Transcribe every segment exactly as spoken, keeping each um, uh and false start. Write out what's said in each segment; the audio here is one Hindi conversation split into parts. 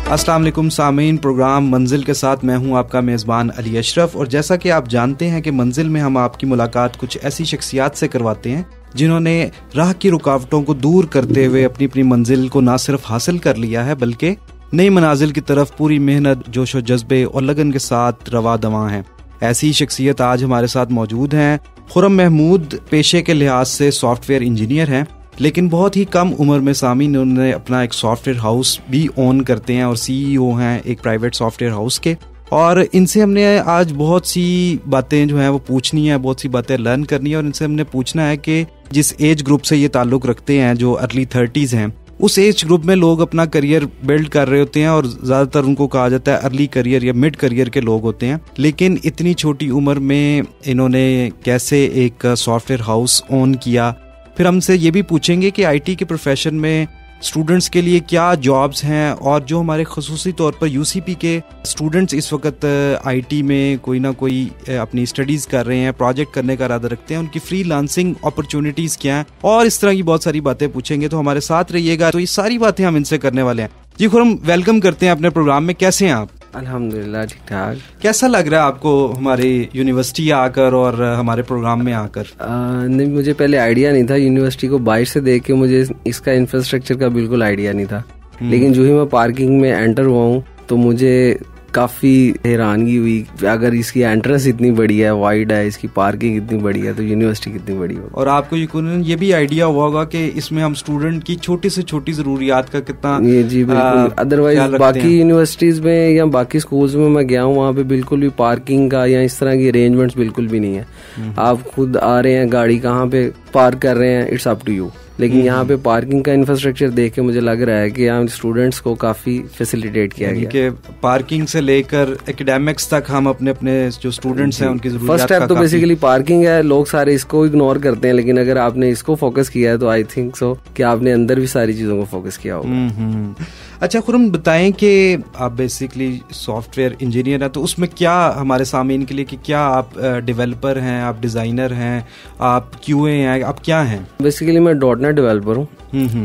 अस्सलाम वालेकुम सामीन, प्रोग्राम मंजिल के साथ मैं हूं आपका मेज़बान अली अशरफ। और जैसा कि आप जानते हैं कि मंजिल में हम आपकी मुलाकात कुछ ऐसी शख्सियात से करवाते हैं जिन्होंने राह की रुकावटों को दूर करते हुए अपनी अपनी मंजिल को ना सिर्फ हासिल कर लिया है बल्कि नई मनाजिल की तरफ पूरी मेहनत, जोश व जज्बे और लगन के साथ रवा दवा हैं। ऐसी शख्सियत आज हमारे साथ मौजूद हैं। खुर्रम महमूद पेशे के लिहाज से सॉफ्टवेयर इंजीनियर हैं, लेकिन बहुत ही कम उम्र में सामीन उन्होंने अपना एक सॉफ्टवेयर हाउस भी ओन करते हैं और सीईओ हैं एक प्राइवेट सॉफ्टवेयर हाउस के। और इनसे हमने आज बहुत सी बातें जो हैं वो पूछनी है, बहुत सी बातें लर्न करनी है। और इनसे हमने पूछना है कि जिस एज ग्रुप से ये ताल्लुक़ रखते हैं, जो अर्ली थर्टीज़ हैं, उस एज ग्रुप में लोग अपना करियर बिल्ड कर रहे होते हैं और ज़्यादातर उनको कहा जाता है अर्ली करियर या मिड करियर के लोग होते हैं। लेकिन इतनी छोटी उम्र में इन्होंने कैसे एक सॉफ्टवेयर हाउस ओन किया। फिर हमसे ये भी पूछेंगे कि आईटी के प्रोफेशन में स्टूडेंट्स के लिए क्या जॉब्स हैं, और जो हमारे खुसूसी तौर पर यूसीपी के स्टूडेंट्स इस वक्त आईटी में कोई ना कोई अपनी स्टडीज़ कर रहे हैं, प्रोजेक्ट करने का इरादा रखते हैं, उनकी फ्रीलांसिंग अपॉर्चुनिटीज़ क्या हैं, और इस तरह की बहुत सारी बातें पूछेंगे। तो हमारे साथ रहिएगा। तो ये सारी बातें हम इनसे करने वाले हैं। जी खुर्रम, वेलकम करते हैं अपने प्रोग्राम में। कैसे हैं आप? अल्हम्दुलिल्लाह ठीक ठाक। कैसा लग रहा है आपको हमारी यूनिवर्सिटी आकर और हमारे प्रोग्राम में आकर? नहीं, मुझे पहले आइडिया नहीं था। यूनिवर्सिटी को बाहर से देख के मुझे इसका इंफ्रास्ट्रक्चर का बिल्कुल आइडिया नहीं था, लेकिन जो ही मैं पार्किंग में एंटर हुआ हूँ तो मुझे काफी हैरानगी हुई। अगर इसकी एंट्रेंस इतनी बड़ी है, वाइड है, इसकी पार्किंग इतनी बड़ी है, तो यूनिवर्सिटी कितनी बड़ी होगी। और आपको यकीनन ये भी आइडिया हुआ होगा कि इसमें हम स्टूडेंट की छोटी से छोटी जरूरियात का कितना ये जी बिल्कुल। अदरवाइज बाकी यूनिवर्सिटीज में या बाकी स्कूल्स में मैं गया हूँ, वहाँ पे बिल्कुल भी पार्किंग का या इस तरह की अरेंजमेंट्स बिल्कुल भी नहीं है। आप खुद आ रहे हैं, गाड़ी कहाँ पे पार्क कर रहे हैं, इट्स अप टू यू। लेकिन यहाँ पे पार्किंग का इंफ्रास्ट्रक्चर देख के मुझे लग रहा है कि यहाँ स्टूडेंट्स को काफी फैसिलिटेट किया गया है। कि पार्किंग से लेकर एकेडमिक्स तक हम अपने अपने जो स्टूडेंट्स हैं उनकी जरूरत। फर्स्ट स्टेप तो बेसिकली पार्किंग है। लोग सारे इसको इग्नोर करते हैं, लेकिन अगर आपने इसको फोकस किया है तो आई थिंक सो कि आपने अंदर भी सारी चीजों को फोकस किया होगा। अच्छा खुर्रम, बताएं कि आप बेसिकली सॉफ्टवेयर इंजीनियर हैं, तो उसमें क्या हमारे सामीन के लिए कि क्या आप डेवलपर हैं, आप डिजाइनर हैं, आप क्यूए हैं, आप क्या हैं? बेसिकली मैं डॉट नेट डेवलपर हूँ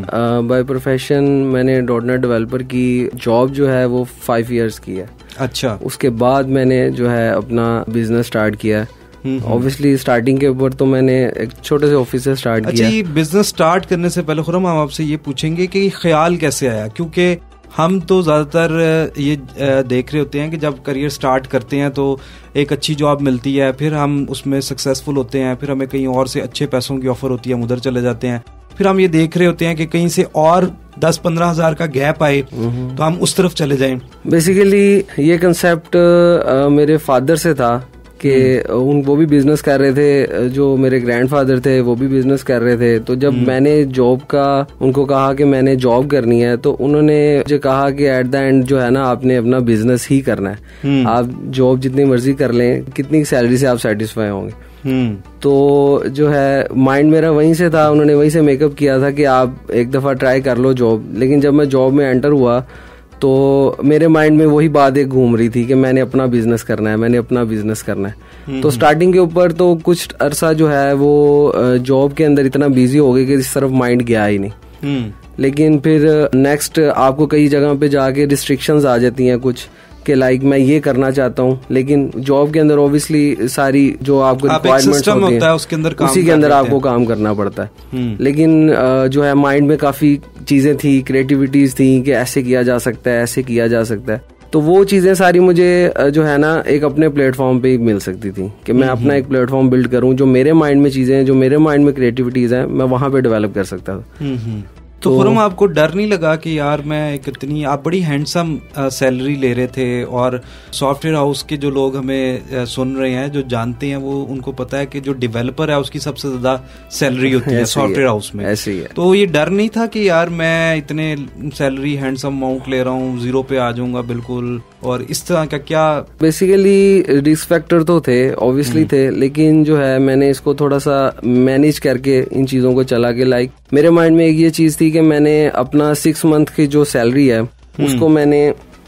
बाय प्रोफेशन। मैंने डॉट नेट डेवलपर की जॉब जो है वो फाइव इयर्स की है। अच्छा। उसके बाद मैंने जो है अपना बिजनेस स्टार्ट किया। ऑब्वियसली स्टार्टिंग के ऊपर तो मैंने एक छोटे से ऑफिस से स्टार्ट किया। अच्छा, ये बिजनेस स्टार्ट करने से पहले खुर्रम हम आपसे ये पूछेंगे कि ख्याल कैसे आया, क्योंकि हम तो ज़्यादातर ये देख रहे होते हैं कि जब करियर स्टार्ट करते हैं तो एक अच्छी जॉब मिलती है, फिर हम उसमें सक्सेसफुल होते हैं, फिर हमें कहीं और से अच्छे पैसों की ऑफर होती है, हम उधर चले जाते हैं। फिर हम ये देख रहे होते हैं कि कहीं से और दस पंद्रह हजार का गैप आए तो हम उस तरफ चले जाएं। बेसिकली ये कंसेप्ट मेरे फादर से था कि उन वो भी बिजनेस कर रहे थे, जो मेरे ग्रैंडफादर थे वो भी बिजनेस कर रहे थे। तो जब मैंने जॉब का उनको कहा कि मैंने जॉब करनी है, तो उन्होंने मुझे कहा कि एट द एंड जो है ना, आपने अपना बिजनेस ही करना है। आप जॉब जितनी मर्जी कर लें, कितनी सैलरी से आप सेटिस्फाई होंगे। तो जो है माइंड मेरा वहीं से था, उन्होंने वहीं से मेकअप किया था कि आप एक दफा ट्राई कर लो जॉब। लेकिन जब मैं जॉब में एंटर हुआ तो मेरे माइंड में वही बात एक घूम रही थी कि मैंने अपना बिजनेस करना है, मैंने अपना बिजनेस करना है। तो स्टार्टिंग के ऊपर तो कुछ अरसा जो है वो जॉब के अंदर इतना बिजी हो गई कि इस तरफ माइंड गया ही नहीं। लेकिन फिर नेक्स्ट आपको कई जगह पे जाके रिस्ट्रिक्शंस आ जाती हैं कुछ कि लाइक मैं ये करना चाहता हूँ, लेकिन जॉब के अंदर ऑब्वियसली सारी जो आपको रिक्वायरमेंट्स होती हैं उसके अंदर उसी के अंदर आपको काम करना पड़ता है। लेकिन जो है माइंड में काफी चीजें थी, क्रिएटिविटीज थी कि ऐसे किया जा सकता है, ऐसे किया जा सकता है। तो वो चीजें सारी मुझे जो है ना एक अपने प्लेटफॉर्म पे ही मिल सकती थी कि मैं अपना एक प्लेटफॉर्म बिल्ड करूं, जो मेरे माइंड में चीजें, जो मेरे माइंड में क्रिएटिविटीज हैं, मैं वहां पे डेवलप कर सकता था। तो खुर्रम, आपको डर नहीं लगा कि यार मैं कितनी, आप बड़ी हैंडसम सैलरी ले रहे थे और सॉफ्टवेयर हाउस के जो लोग हमें सुन रहे हैं, जो जानते हैं, वो उनको पता है कि जो डेवलपर है उसकी सबसे ज्यादा सैलरी होती है सॉफ्टवेयर हाउस में। ऐसे ही है। तो ये डर नहीं था कि यार मैं इतने सैलरी हैंडसम अमाउंट ले रहा हूँ, जीरो पे आ जाऊंगा बिल्कुल, और इस तरह का क्या? बेसिकली रिस्क फैक्टर तो थे, ऑब्वियसली थे, लेकिन जो है मैंने इसको थोड़ा सा मैनेज करके इन चीजों को चला के, लाइक मेरे माइंड में एक ये चीज थी कि मैंने अपना सिक्स मंथ की जो सैलरी है उसको मैंने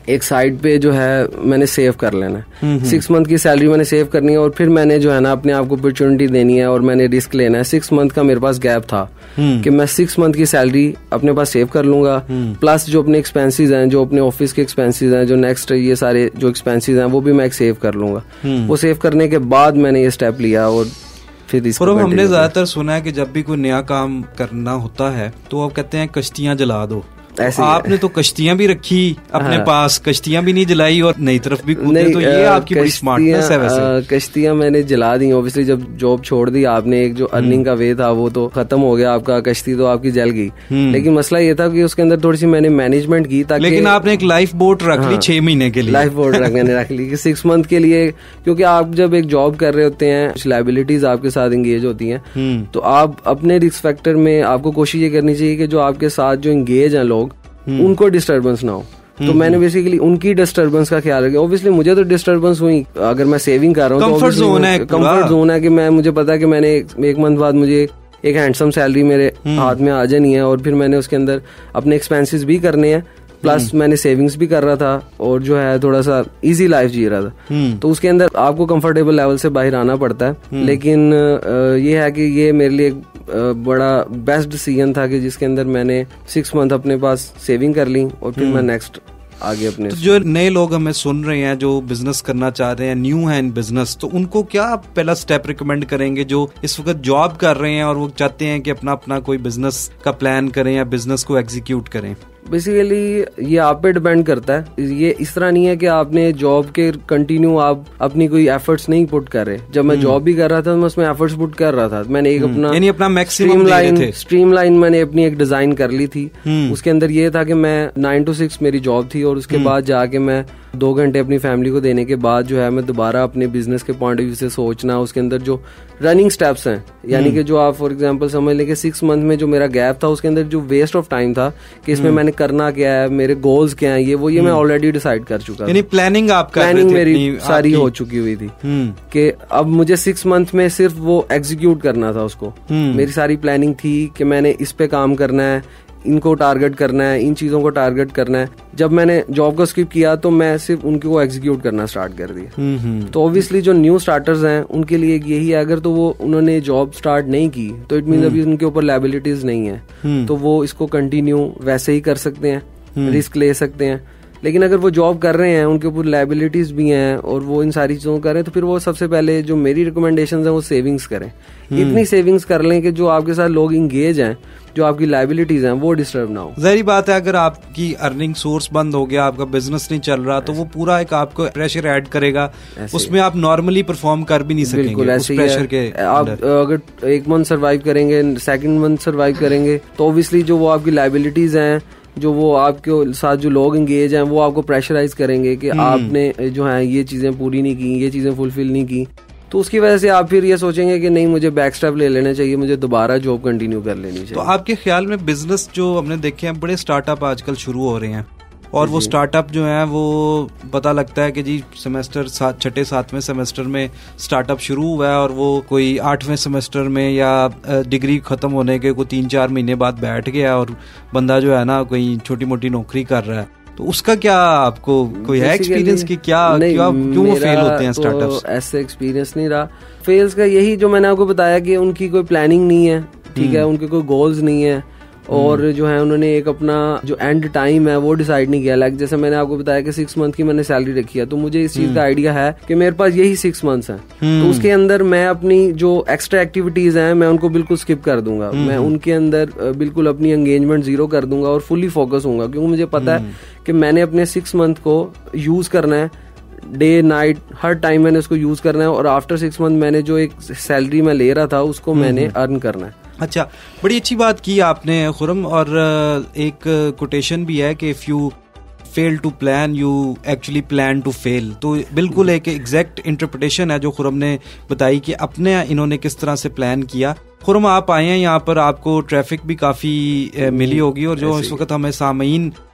एक साइड पे जो है मैंने सेव कर लेना है, सिक्स मंथ की सैलरी मैंने सेव करनी है और फिर मैंने जो है ना अपने आप को अपॉर्चुनिटी देनी है और मैंने रिस्क लेना है। सिक्स मंथ का मेरे पास गैप था कि मैं सिक्स मंथ की सैलरी अपने पास सेव कर लूंगा, प्लस जो अपने एक्सपेंसेस हैं, जो अपने ऑफिस के एक्सपेंसेस हैं, जो नेक्स्ट ये सारे जो एक्सपेंसेस हैं वो भी मैं सेव कर लूंगा। वो सेव करने के बाद मैंने ये स्टेप लिया और फिर इसको और हमने ज्यादातर सुना है कि जब भी कोई नया काम करना होता है तो वो कहते हैं कश्तियां जला दो। तो आपने तो कश्तियां भी रखी अपने हाँ। पास, कश्तियां भी नहीं जलाई और नई तरफ भी कूदे, तो ये आपकी बड़ी स्मार्टनेस है। वैसे कश्तियां मैंने जला दी ऑब्वियसली, जब जॉब छोड़ दी आपने, एक जो अर्निंग का वे था वो तो खत्म हो गया आपका, कश्ती तो आपकी जल गई। लेकिन मसला ये था कि उसके अंदर थोड़ी सी मैंने मैनेजमेंट की ताकि, लेकिन आपने एक लाइफ बोट रख ली छह महीने के लिए, लाइफ बोट रखने रख ली कि सिक्स मंथ के लिए, क्योंकि आप जब एक जॉब कर रहे होते हैं, कुछ लायबिलिटीज आपके साथ एंगेज होती हैं, तो आप अपने रिस्क फैक्टर में आपको कोशिश ये करनी चाहिए कि जो आपके साथ जो एंगेज हैं लोग, उनको डिस्टर्बेंस ना हो। तो मैंने बेसिकली उनकी डिस्टर्बेंस का ख्याल रखा। ऑब्वियसली मुझे तो डिस्टर्बेंस हुई, अगर मैं सेविंग कर रहा हूँ तो कंफर्ट जोन है, कंफर्ट जोन है कि मैं, मुझे पता है कि मैंने एक मंथ बाद मुझे एक हैंडसम सैलरी मेरे हाथ में आ जानी है और फिर मैंने उसके अंदर अपने एक्सपेंसेस भी करने हैं, प्लस मैंने सेविंग्स भी कर रहा था और जो है थोड़ा सा इजी लाइफ जी रहा था। तो उसके अंदर आपको कंफर्टेबल लेवल से बाहर आना पड़ता है। लेकिन ये है कि ये मेरे लिए बड़ा बेस्ट डिसीजन था कि जिसके अंदर मैंने सिक्स मंथ अपने पास सेविंग कर ली और फिर मैं नेक्स्ट आगे अपने। तो जो नए लोग हमें सुन रहे हैं, जो बिजनेस करना चाह रहे हैं, न्यू है इन बिजनेस, तो उनको क्या आप पहला स्टेप रिकमेंड करेंगे जो इस वक्त जॉब कर रहे हैं और वो चाहते हैं कि अपना अपना कोई बिजनेस का प्लान करें या बिजनेस को एग्जीक्यूट करें? बेसिकली ये आप पे डिपेंड करता है। ये इस तरह नहीं है कि आपने जॉब के कंटिन्यू आप अपनी कोई एफर्ट्स नहीं पुट कर रहे। जब मैं जॉब भी कर रहा था मैं उसमें एफर्ट्स पुट कर रहा था। मैंने एक अपना यानी अपना मैक्सिमम लाइन स्ट्रीम लाइन मैंने अपनी एक डिजाइन कर ली थी। उसके अंदर ये था कि मैं नाइन टू सिक्स मेरी जॉब थी और उसके बाद जाके मैं दो घंटे अपनी फैमिली को देने के बाद जो है मैं दोबारा अपने बिजनेस के पॉइंट ऑफ व्यू से सोचना, उसके अंदर जो रनिंग स्टेप्स हैं, यानी कि जो आप फॉर एग्जांपल समझ लें कि सिक्स मंथ में जो मेरा गैप था उसके अंदर जो वेस्ट ऑफ टाइम था कि इसमें मैंने करना क्या है, मेरे गोल्स क्या हैं, ये वो ये मैं ऑलरेडी डिसाइड कर चुका था। यानी प्लानिंग आप कर प्लानिंग मेरी सारी हो चुकी हुई थी कि अब मुझे सिक्स मंथ में सिर्फ वो एग्जीक्यूट करना था उसको। मेरी सारी प्लानिंग थी कि मैंने इस पे काम करना है, इनको टारगेट करना है, इन चीजों को टारगेट करना है। जब मैंने जॉब को स्किप किया तो मैं सिर्फ उनको एग्जीक्यूट करना स्टार्ट कर दिया। तो ऑब्वियसली जो न्यू स्टार्टर्स हैं उनके लिए यही है, अगर तो वो उन्होंने जॉब स्टार्ट नहीं की तो इट मींस अभी उनके ऊपर लायबिलिटीज नहीं है, तो वो इसको कंटिन्यू वैसे ही कर सकते हैं, रिस्क ले सकते हैं। लेकिन अगर वो जॉब कर रहे हैं, उनके ऊपर लायबिलिटीज भी हैं और वो इन सारी चीजों को कर रहे हैं, तो फिर वो सबसे पहले जो मेरी रिकमेंडेशंस हैं वो सेविंग्स करें। इतनी सेविंग्स कर लें कि जो आपके साथ लोग इंगेज हैं, जो आपकी लायबिलिटीज हैं वो डिस्टर्ब ना हो। जाहिर बात है अगर आपकी अर्निंग सोर्स बंद हो गया, आपका बिजनेस नहीं चल रहा, तो वो पूरा एक आपको प्रेशर ऐड करेगा, उसमें आप नॉर्मली परफॉर्म कर भी नहीं सकेंगे। बिल्कुल ऐसे प्रेशर के आप अगर एक मंथ सर्वाइव करेंगे, सेकंड मंथ सर्वाइव करेंगे, तो ऑब्वियसली जो वो आपकी लायबिलिटीज हैं, जो वो आपके साथ जो लोग एंगेज हैं, वो आपको प्रेशराइज करेंगे कि आपने जो है ये चीजें पूरी नहीं की, ये चीजें फुलफिल नहीं की। तो उसकी वजह से आप फिर ये सोचेंगे कि नहीं, मुझे बैक स्टेप ले लेना चाहिए, मुझे दोबारा जॉब कंटिन्यू कर लेनी चाहिए। तो आपके ख्याल में बिजनेस जो हमने देखे हैं, बड़े स्टार्टअप आजकल शुरू हो रहे हैं और वो स्टार्टअप जो है वो पता लगता है कि जी सेमेस्टर सात छठे सातवें सेमेस्टर में स्टार्टअप शुरू हुआ है और वो कोई आठवें सेमेस्टर में या डिग्री खत्म होने के कोई तीन चार महीने बाद बैठ गया और बंदा जो है ना कोई छोटी मोटी नौकरी कर रहा है। तो उसका क्या आपको कोई है एक्सपीरियंस कि क्या क्यों क्यों वो फेल होते हैं स्टार्टअप्स? ऐसे एक्सपीरियंस नहीं रहा फेल्स का। यही जो मैंने आपको बताया कि उनकी कोई प्लानिंग नहीं है, ठीक है, उनके कोई गोल्स नहीं है और जो है उन्होंने एक अपना जो एंड टाइम है वो डिसाइड नहीं किया। लाइक जैसे मैंने आपको बताया कि सिक्स मंथ की मैंने सैलरी रखी है, तो मुझे इस चीज का आइडिया है कि मेरे पास यही सिक्स मंथ्स हैं, तो उसके अंदर मैं अपनी जो एक्स्ट्रा एक्टिविटीज हैं मैं उनको बिल्कुल स्किप कर दूंगा। मैं उनके अंदर बिल्कुल अपनी एंगेजमेंट जीरो कर दूंगा और फुली फोकस होऊंगा, क्योंकि मुझे पता है कि मैंने अपने सिक्स मंथ को यूज करना है, डे नाइट हर टाइम मैंने उसको यूज करना है और आफ्टर सिक्स मंथ मैंने जो एक सैलरी मैं ले रहा था उसको मैंने अर्न करना है। अच्छा, बड़ी अच्छी बात की आपने खुरम। और एक कोटेशन भी है कि if you fail to plan you actually plan to fail. तो बिल्कुल एक एग्जैक्ट इंटरप्रिटेशन है जो खुरम ने बताई कि अपने इन्होंने किस तरह से प्लान किया। खुरम आप आए हैं यहाँ पर, आपको ट्रैफिक भी काफी मिली होगी और जो इस वक्त हमें सामईन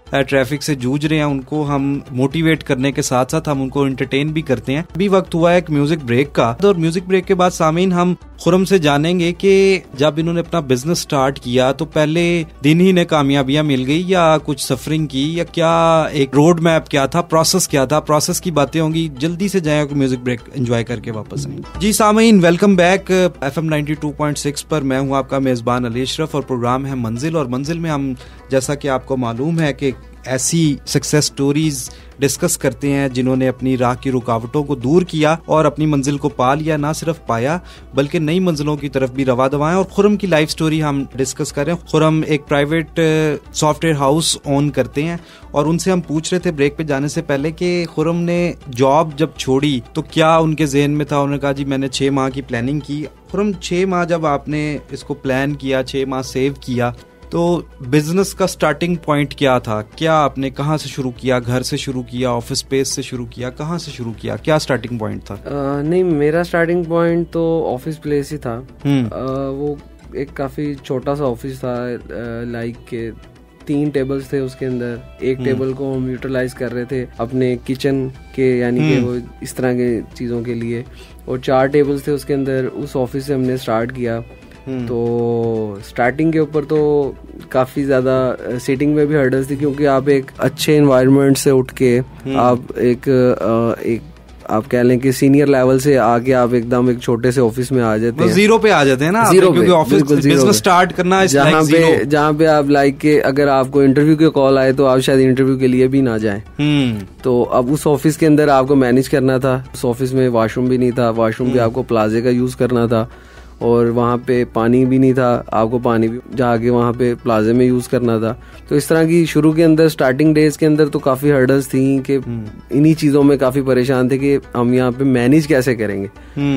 ट्रैफिक से जूझ रहे हैं उनको हम मोटिवेट करने के साथ साथ हम उनको एंटरटेन भी करते हैं। अभी वक्त हुआ है एक म्यूजिक ब्रेक का, और म्यूजिक ब्रेक के बाद सामीन हम खुर्रम से जानेंगे कि जब इन्होंने अपना बिजनेस स्टार्ट किया तो पहले दिन ही ने कामयाबियां मिल गई या कुछ सफरिंग की, या क्या एक रोड मैप क्या था, प्रोसेस क्या था, प्रोसेस की बातें होंगी। जल्दी से जाए म्यूजिक ब्रेक एंजॉय करके वापस आएंगे। जी Sameen, welcome back F M ninety two point six पर। मैं हूं आपका मेजबान अली अशरफ और प्रोग्राम है मंजिल। और मंजिल में हम, जैसा कि आपको मालूम है, कि ऐसी सक्सेस स्टोरीज डिस्कस करते हैं जिन्होंने अपनी राह की रुकावटों को दूर किया और अपनी मंजिल को पा लिया। ना सिर्फ पाया बल्कि नई मंजिलों की तरफ भी रवा दवाएं। और खुर्रम की लाइफ स्टोरी हम डिस्कस कर रहे हैं। खुर्रम एक प्राइवेट सॉफ्टवेयर हाउस ओन करते हैं और उनसे हम पूछ रहे थे ब्रेक पे जाने से पहले कि खुर्रम ने जॉब जब छोड़ी तो क्या उनके जहन में था। उन्होंने कहा जी मैंने छः माह की प्लानिंग की। खुर्रम, छः माह जब आपने इसको प्लान किया, छः माह सेव किया, तो बिजनेस का स्टार्टिंग पॉइंट क्या था? क्या आपने कहाँ से शुरू किया? घर से शुरू किया, ऑफिस स्पेस से शुरू किया, कहाँ से शुरू किया? क्या स्टार्टिंग पॉइंट था? आ, नहीं, मेरा स्टार्टिंग पॉइंट तो ऑफिस प्लेस ही था। आ, वो एक काफी छोटा सा ऑफिस था, लाइक के तीन टेबल्स थे उसके अंदर। एक टेबल को हम यूटिलाइज कर रहे थे अपने किचन के, यानी कि वो इस तरह के चीजों के लिए, और चार टेबल्स थे उसके अंदर। उस ऑफिस से हमने स्टार्ट किया। तो स्टार्टिंग के ऊपर तो काफी ज्यादा सीटिंग में भी हर्डल्स थी, क्योंकि आप एक अच्छे एनवायरनमेंट से उठ के आप एक एक आप कह लें कि सीनियर लेवल से आके आप एकदम एक छोटे से ऑफिस में आ जाते हैं, जीरो पे आ जाते हैं ना, जीरो क्योंकि ऑफिस बिजनेस स्टार्ट करना है जहाँ पे जहाँ पे आप लाइक के अगर आपको इंटरव्यू के कॉल आए तो आप शायद इंटरव्यू के लिए भी ना जाएं। तो अब उस ऑफिस के अंदर आपको मैनेज करना था। उस ऑफिस में वॉशरूम भी नहीं था, वॉशरूम भी आपको प्लाजे का यूज करना था, और वहाँ पे पानी भी नहीं था, आपको पानी भी जाके वहाँ पे प्लाजे में यूज करना था। तो इस तरह की शुरू के अंदर स्टार्टिंग डेज के अंदर तो काफी हर्डल्स थी कि इन्हीं चीजों में काफी परेशान थे कि हम यहाँ पे मैनेज कैसे करेंगे।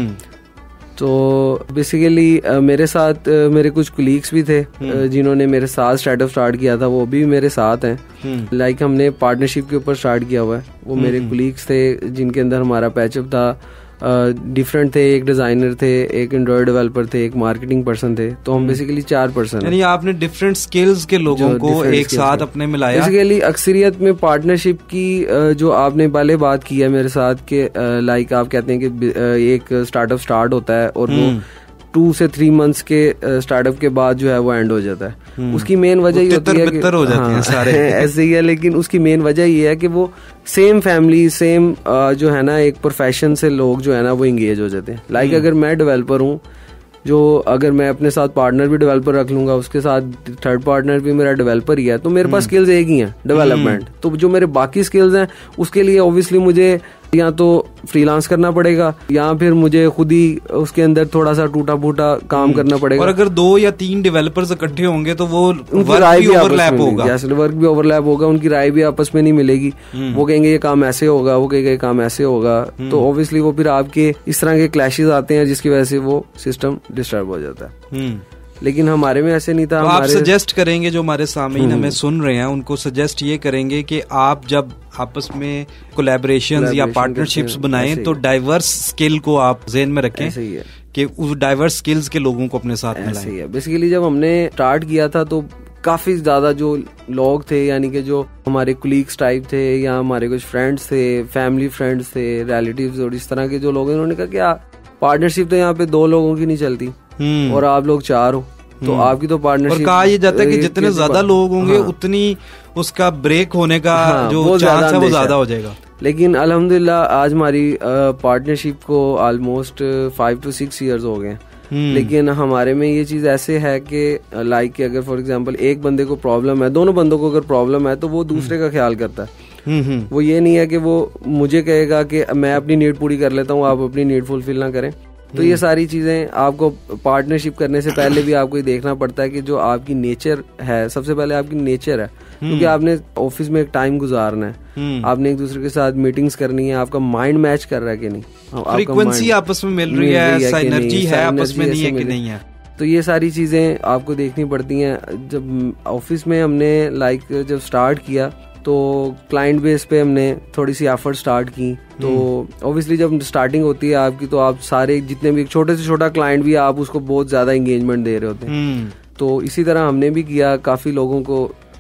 तो बेसिकली मेरे साथ मेरे कुछ कुलीग्स भी थे जिन्होंने मेरे साथ स्टार्टअप स्टार्ट किया था, वो भी मेरे साथ हैं। लाइक हमने पार्टनरशिप के ऊपर स्टार्ट किया हुआ है। वो मेरे कुलीग्स थे जिनके अंदर हमारा पैचअप था। डिफरेंट uh, थे, एक डिजाइनर थे, एक एंड्रॉइड डेवलपर थे, एक मार्केटिंग पर्सन थे। तो हम बेसिकली चार पर्सन। यानी आपने डिफरेंट स्किल्स के लोगों को एक साथ अपने मिलाया। बेसिकली अक्सरियत में पार्टनरशिप की uh, जो आपने पहले बात की है मेरे साथ के, लाइक uh, आप कहते हैं कि uh, एक स्टार्टअप स्टार्ट होता है और वो टू से थ्री मंथ्स के स्टार्टअप के बाद जो है वो एंड हो जाता है। उसकी मेन वजह ये होती है कि हो जाते हैं सारे ऐसे ही है, लेकिन उसकी मेन वजह ये है कि वो सेम फैमिली, सेम जो है ना एक प्रोफेशन से लोग जो है ना वो इंगेज हो जाते हैं। लाइक अगर मैं डेवलपर हूँ, जो अगर मैं अपने साथ पार्टनर भी डेवलपर रख लूंगा, उसके साथ थर्ड पार्टनर भी मेरा डेवलपर ही है, तो मेरे पास स्किल्स एक ही हैं, डेवलपमेंट। तो जो मेरे बाकी स्किल्स हैं उसके लिए ऑब्वियसली मुझे या तो फ्रीलांस करना पड़ेगा या फिर मुझे खुद ही उसके अंदर थोड़ा सा टूटा फूटा काम करना पड़ेगा। और अगर दो या तीन डेवलपर्स इकट्ठे होंगे तो वो वर्क भी ओवरलैप होगा। जैसे वर्क भी ओवरलैप होगा, उनकी राय भी आपस में नहीं मिलेगी। वो कहेंगे ये काम ऐसे होगा, वो कहेंगे ये काम ऐसे होगा। तो ऑब्वियसली वो फिर आपके इस तरह के क्लैशेस आते हैं जिसकी वजह से वो सिस्टम डिस्टर्ब हो जाता है। लेकिन हमारे में ऐसे नहीं था। तो आप सजेस्ट करेंगे, जो हमारे सामने हमें सुन रहे हैं उनको सजेस्ट ये करेंगे कि आप जब आपस में कोलैबोरेशंस या पार्टनरशिप्स बनाएं तो डाइवर्स स्किल को आप ज़हन में रखें कि उस डाइवर्स स्किल्स के लोगों को अपने साथ मिलाएं। बेसिकली जब हमने स्टार्ट किया था तो काफी ज्यादा जो लोग थे, यानी कि जो हमारे कुलीग्स टाइप थे या हमारे कुछ फ्रेंड्स थे, फैमिली फ्रेंड्स थे, रिलेटिव्स और इस तरह के जो लोग हैं, उन्होंने कहा कि पार्टनरशिप तो यहाँ पे दो लोगों की नहीं चलती और आप लोग चार हो तो आपकी तो पार्टनरशिप। और कहा यह जाता है कि जितने ज्यादा लोग होंगे हाँ। उतनी उसका ब्रेक होने का हाँ, जो चांस है वो ज्यादा हो जाएगा। लेकिन अल्हम्दुलिल्लाह आज हमारी पार्टनरशिप को almost five to six years हो गए। लेकिन हमारे में ये चीज ऐसे है कि लाइक अगर फॉर एग्जांपल एक बंदे को प्रॉब्लम है, दोनों बंदों को अगर प्रॉब्लम है तो वो दूसरे का ख्याल करता है। वो ये नहीं है कि वो मुझे कहेगा कि मैं अपनी नीड पूरी कर लेता हूँ, आप अपनी नीड फुलफिल ना करें। तो ये सारी चीजें आपको पार्टनरशिप करने से पहले भी आपको देखना पड़ता है कि जो आपकी नेचर है, सबसे पहले आपकी नेचर है, क्योंकि आपने ऑफिस में एक टाइम गुजारना है, आपने एक दूसरे के साथ मीटिंग्स करनी है, आपका माइंड मैच कर रहा है कि नहीं, फ्रीक्वेंसी आपस में मिल रही है, एनर्जी है आपस में, नहीं है कि नहीं है। तो ये सारी चीजें आपको देखनी पड़ती हैं। जब ऑफिस में हमने लाइक जब स्टार्ट किया तो क्लाइंट बेस पे हमने थोड़ी सी एफर्ट स्टार्ट की। तो ऑब्वियसली जब स्टार्टिंग होती है आपकी तो आप सारे जितने भी छोटे से छोटा क्लाइंट भी आप उसको बहुत ज्यादा एंगेजमेंट दे रहे होते हैं। तो इसी तरह हमने भी किया, काफी लोगों को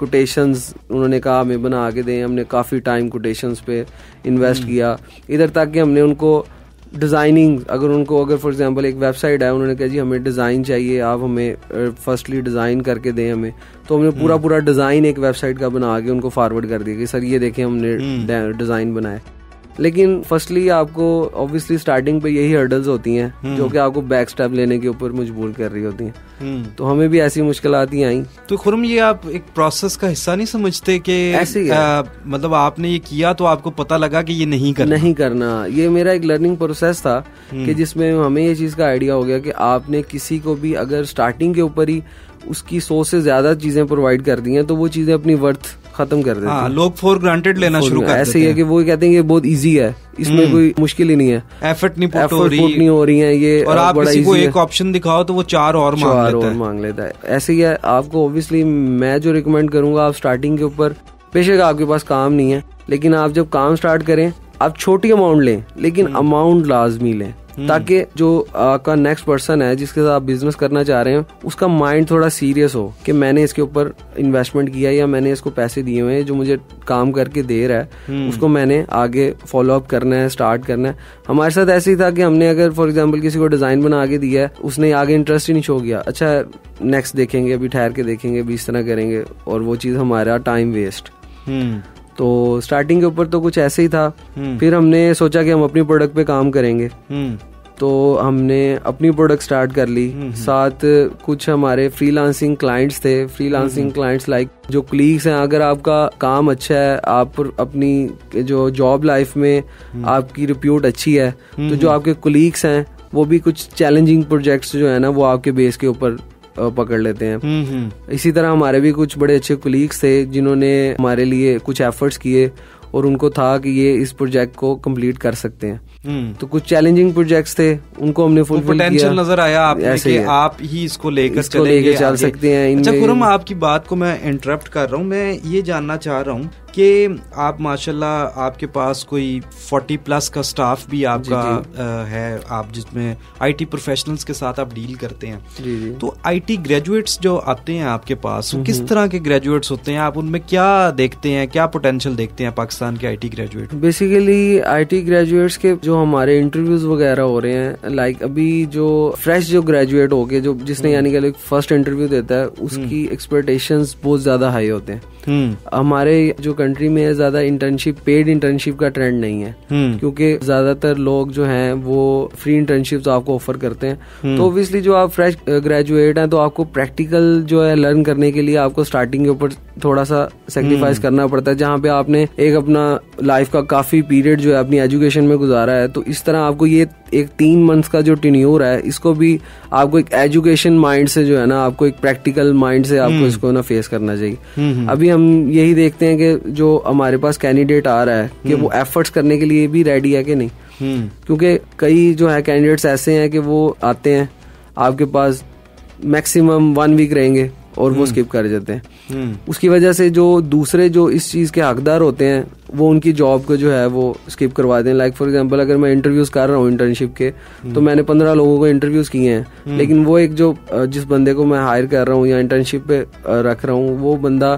कोटेशंस उन्होंने कहा हमें बना के दें, हमने काफ़ी टाइम कोटेशंस पे इन्वेस्ट किया। इधर तक कि हमने उनको डिज़ाइनिंग, अगर उनको अगर फॉर एग्जांपल एक वेबसाइट है, उन्होंने कहा जी हमें डिज़ाइन चाहिए, आप हमें फर्स्टली डिज़ाइन करके दें हमें, तो हमने पूरा पूरा डिज़ाइन एक वेबसाइट का बना के उनको फॉरवर्ड कर दिया कि सर ये देखें हमने डिज़ाइन बनाया। लेकिन फर्स्टली आपको ऑब्वियसली स्टार्टिंग पे यही हर्डल्स होती हैं जो कि आपको बैक स्टेप लेने के ऊपर मजबूर कर रही होती हैं। तो हमें भी ऐसी मुश्किलात आई। तो खुर्रम ये आप एक प्रोसेस का हिस्सा नहीं समझते कि ऐसे मतलब आपने ये किया तो आपको पता लगा कि ये नहीं करना नहीं करना ये मेरा एक लर्निंग प्रोसेस था कि जिसमें हमें ये चीज़ का आइडिया हो गया कि आपने किसी को भी अगर स्टार्टिंग के ऊपर ही उसकी सौ से ज्यादा चीजें प्रोवाइड कर दी हैं तो वो चीजें अपनी वर्थ खत्म कर देते हैं। लोग फॉर ग्रांटेड लेना शुरू कर देते हैं। ऐसे ही है कि वो कहते हैं कि बहुत इजी है, इसमें कोई मुश्किल ही नहीं है, एफर्ट नहीं पुट हो रही नहीं हो रही है ये, और आप किसी को एक ऑप्शन दिखाओ तो वो चार और मांग लेता है मांग लेता है। ऐसे ही है। आपको ऑब्वियसली मैं जो रिकमेंड करूंगा, आप स्टार्टिंग के ऊपर बेशक आपके पास काम नहीं है, लेकिन आप जब काम स्टार्ट करें आप छोटी अमाउंट लें, लेकिन अमाउंट लाजमी लें, ताकि जो आपका नेक्स्ट पर्सन है जिसके साथ आप बिजनेस करना चाह रहे हैं उसका माइंड थोड़ा सीरियस हो कि मैंने इसके ऊपर इन्वेस्टमेंट किया या मैंने इसको पैसे दिए हुए हैं, जो मुझे काम करके दे रहा है उसको मैंने आगे फॉलो अप करना है, स्टार्ट करना है। हमारे साथ ऐसे ही था कि हमने अगर फॉर एग्जांपल किसी को डिजाइन बना के दिया है, उसने आगे इंटरेस्ट ही नहीं शो किया, अच्छा नेक्स्ट देखेंगे, अभी ठहर के देखेंगे, अभी इस तरह करेंगे, और वो चीज हमारा टाइम वेस्ट। तो स्टार्टिंग के ऊपर तो कुछ ऐसे ही था। फिर हमने सोचा कि हम अपनी प्रोडक्ट पे काम करेंगे, तो हमने अपनी प्रोडक्ट स्टार्ट कर ली। साथ कुछ हमारे फ्रीलांसिंग क्लाइंट्स थे, फ्रीलांसिंग क्लाइंट्स लाइक जो कलीग्स हैं, अगर आपका काम अच्छा है, आप अपनी जो जॉब लाइफ में आपकी रिप्यूट अच्छी है, तो जो आपके कलीग्स हैं वो भी कुछ चैलेंजिंग प्रोजेक्ट्स जो है ना वो आपके बेस के ऊपर पकड़ लेते हैं। इसी तरह हमारे भी कुछ बड़े अच्छे कलीग्स थे जिन्होंने हमारे लिए कुछ एफर्ट्स किए और उनको था कि ये इस प्रोजेक्ट को कंप्लीट कर सकते हैं। तो कुछ चैलेंजिंग प्रोजेक्ट्स थे, उनको हमने फुलफिल किया। पोटेंशियल नजर आया आपने कि आप ही इसको लेकर चलेंगे, चल सकते हैं। अच्छा खुर्रम, आपकी बात को मैं इंटरप्ट कर रहा हूँ, मैं ये जानना चाह रहा हूँ कि आप माशाल्लाह आपके पास कोई चालीस प्लस का स्टाफ भी आपका जी जी। आ, है, आप जिसमें आईटी प्रोफेशनल्स के साथ आप डील करते हैं। जी जी। तो आईटी ग्रेजुएट्स जो आते हैं आपके पास, वो किस तरह के ग्रेजुएट्स होते हैं? आप उनमें क्या देखते हैं, क्या पोटेंशियल देखते हैं पाकिस्तान के IT graduate? Basically IT graduates के जो हमारे इंटरव्यूज वगैरह हो रहे हैं, लाइक अभी जो फ्रेश जो ग्रेजुएट हो गए, जो जिसने यानी कि फर्स्ट इंटरव्यू देता है, उसकी एक्सपेक्टेशंस बहुत ज्यादा हाई होते हैं। हमारे जो कंट्री में ज्यादा इंटर्नशिप, पेड इंटर्नशिप का ट्रेंड नहीं है, क्योंकि ज्यादातर लोग जो हैं वो फ्री इंटर्नशिप आपको ऑफर करते हैं। तो ऑब्वियसली जो आप फ्रेश ग्रेजुएट हैं तो आपको प्रैक्टिकल जो है लर्न करने के लिए आपको स्टार्टिंग के ऊपर थोड़ा सा सेक्रीफाइस करना पड़ता है, जहाँ पे आपने एक अपना लाइफ का काफी पीरियड जो है अपनी एजुकेशन में गुजारा है। तो इस तरह आपको ये एक तीन मंथ्स का जो टेन्योर है, इसको भी आपको एक एजुकेशन माइंड से जो है ना, आपको एक प्रैक्टिकल माइंड से आपको इसको ना फेस करना चाहिए। अभी हम यही देखते हैं कि जो हमारे पास कैंडिडेट आ रहा है कि वो एफर्ट्स करने के लिए भी रेडी है कि नहीं, क्योंकि कई जो है कैंडिडेट्स ऐसे हैं कि वो आते हैं आपके पास मैक्सिमम वन वीक रहेंगे और वो स्किप कर जाते हैं। उसकी वजह से जो दूसरे जो इस चीज के हकदार होते हैं वो उनकी जॉब को जो है वो स्किप करवा दें। लाइक फॉर एग्जांपल अगर मैं इंटरव्यूज कर रहा हूँ इंटर्नशिप के, तो मैंने पंद्रह लोगों को इंटरव्यूज किए हैं, लेकिन वो एक जो जिस बंदे को मैं हायर कर रहा हूँ या इंटर्नशिप पे रख रहा हूँ, वो बंदा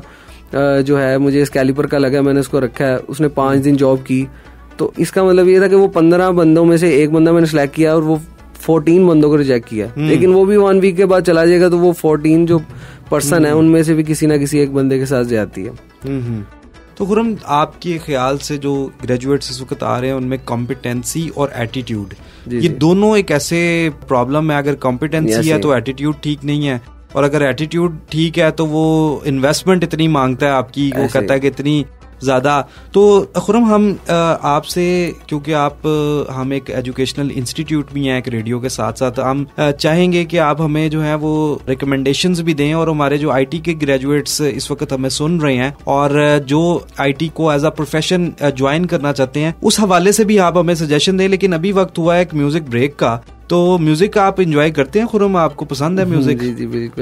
जो है मुझे इस कैलिपर का लगा, मैंने उसको रखा है, उसने पाँच दिन जॉब की। तो इसका मतलब ये था कि वो पंद्रह बंदों में से एक बंदा मैंने सिलेक्ट किया और वो फोर्टीन बंदों को रिजेक्ट किया, लेकिन वो भी वन वीक के बाद चला जाएगा, तो वो फोर्टीन जो पर्सन है उनमें से भी किसी ना किसी एक बंदे के साथ जाती है। तो खुर्रम, आपके ख्याल से जो ग्रेजुएट्स इस वक्त आ रहे हैं उनमें कॉम्पिटेंसी और एटीट्यूड, ये दोनों एक ऐसे प्रॉब्लम है। अगर कॉम्पिटेंसी है तो एटीट्यूड ठीक नहीं है, और अगर एटीट्यूड ठीक है तो वो इन्वेस्टमेंट इतनी मांगता है आपकी, वो कहता है कि इतनी ज़्यादा। तो खुर्रम, हम आपसे, क्योंकि आप हम एक एजुकेशनल इंस्टीट्यूट भी हैं एक रेडियो के साथ साथ, हम चाहेंगे कि आप हमें जो है वो रिकमेंडेशंस भी दें, और हमारे जो आईटी के ग्रेजुएट्स इस वक्त हमें सुन रहे हैं और जो आईटी को एज अ प्रोफेशन ज्वाइन करना चाहते हैं, उस हवाले से भी आप हमें सजेशन दें। लेकिन अभी वक्त हुआ है एक म्यूजिक ब्रेक का, तो म्यूजिक आप एंजॉय करते हैं खुर्रम? आपको पसंद है म्यूजिक? जी जी बिल्कुल।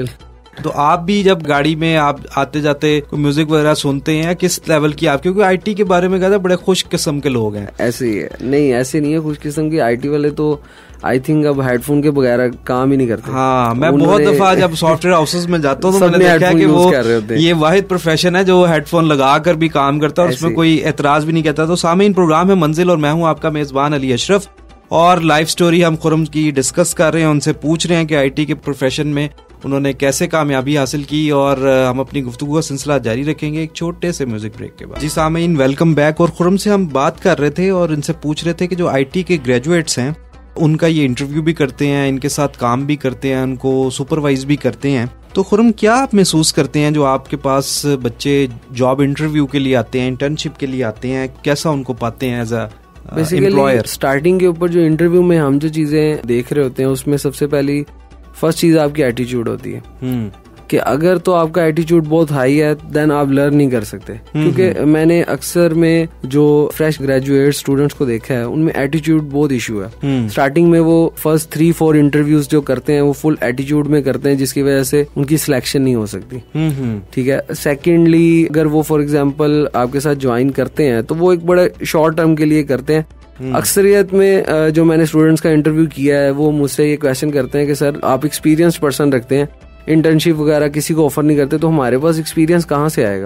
तो आप भी जब गाड़ी में आप आते जाते म्यूजिक वगैरह सुनते हैं, किस लेवल की आप, क्योंकि आईटी के बारे में कहते हैं बड़े खुश किस्म के लोग हैं। ऐसे ही है, नहीं ऐसे नहीं है खुश किस्म की। आईटी वाले तो आई थिंक अब हेडफोन के बगैर काम ही नहीं करते। हाँ, मैं बहुत दफा जब सॉफ्टवेयर हाउसेज में जाता हूँ तो मैंने देखा है कि वो ये वाहिद प्रोफेशन है जो हेडफोन लगा कर भी काम करता है और उसमें कोई एतराज भी नहीं कहता। तो सामीन, प्रोग्राम है मंजिल और मैं हूँ आपका मेजबान अली अशरफ, और लाइफ स्टोरी हम खुर्रम की डिस्कस कर रहे हैं, उनसे पूछ रहे हैं कि आईटी के प्रोफेशन में उन्होंने कैसे कामयाबी हासिल की, और हम अपनी गुफ्तगू का सिलसिला जारी रखेंगे एक छोटे से म्यूजिक ब्रेक के बाद। जी सामीन, वेलकम बैक। और खुर्रम से हम बात कर रहे थे और इनसे पूछ रहे थे कि जो आईटी के ग्रेजुएट्स हैं उनका ये इंटरव्यू भी करते हैं, इनके साथ काम भी करते हैं, उनको सुपरवाइज भी करते हैं। तो खुर्रम, क्या आप महसूस करते हैं जो आपके पास बच्चे जॉब इंटरव्यू के लिए आते हैं, इंटर्नशिप के लिए आते हैं, कैसा उनको पाते हैं एज अ एम्प्लॉयर? स्टार्टिंग के ऊपर जो इंटरव्यू में हम जो चीजें देख रहे होते हैं उसमें सबसे पहली फर्स्ट चीज आपकी एटीट्यूड होती है कि अगर तो आपका एटीट्यूड बहुत हाई है देन आप लर्न नहीं कर सकते। क्योंकि मैंने अक्सर में जो फ्रेश ग्रेजुएट स्टूडेंट्स को देखा है उनमें एटीट्यूड बहुत इशू है। स्टार्टिंग में वो फर्स्ट थ्री फोर इंटरव्यूज जो करते हैं वो फुल एटीट्यूड में करते हैं, जिसकी वजह से उनकी सिलेक्शन नहीं हो सकती। ठीक है। सेकेंडली, अगर वो फॉर एग्जाम्पल आपके साथ ज्वाइन करते हैं तो वो एक बड़ा शॉर्ट टर्म के लिए करते हैं। अक्सरियत में जो मैंने स्टूडेंट्स का इंटरव्यू किया है वो मुझसे ये क्वेश्चन करते हैं कि सर आप एक्सपीरियंस पर्सन रखते हैं, इंटर्नशिप वगैरह किसी को ऑफर नहीं करते, तो हमारे पास एक्सपीरियंस कहाँ से आएगा?